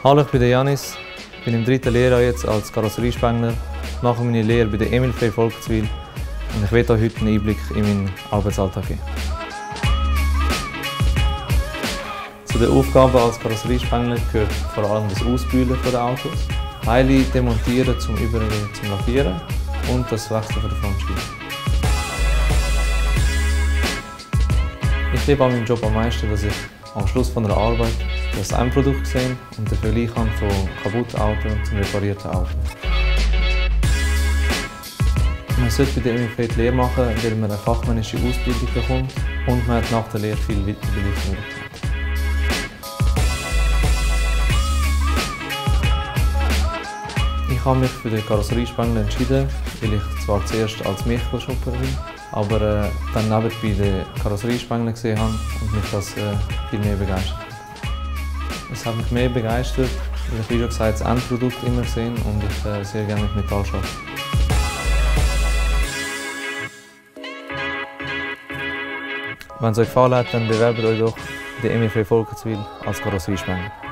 Hallo, ich bin Janis, bin im 3. Lehrjahr jetzt als Karosseriespengler, mache meine Lehre bei der Emil Frey Volkenswil und ich werde euch heute einen Einblick in meinen Arbeitsalltag geben. Zu den Aufgaben als Karosseriespengler gehört vor allem das Ausbühlen der Autos, Teile demontieren zum Übergehen zum Lackieren und das Wechseln der Frontscheibe. Ich liebe an meinem Job am meisten, dass ich am Schluss von der Arbeit das Endprodukt sehe und den Vergleich von kaputten Auto zum reparierten Auto. Man sollte bei der Emil Frey die Lehre machen, weil man eine fachmännische Ausbildung bekommt und man hat nach der Lehre viele Weiterbildungsmöglichkeiten. Ich habe mich für den Karosseriespengler entschieden, weil ich zwar zuerst als Milchschupper bin, aber dann nebenbei den Karosseriespengler gesehen habe und mich das viel mehr begeistert hat. Es hat mich mehr begeistert, weil ich, wie schon gesagt, das Endprodukt immer sehe und ich sehr gerne mit Metall arbeite. Wenn es euch gefallen hat, dann bewerbt euch doch bei der Emil Frey Volkenswil als Karosseriespengler.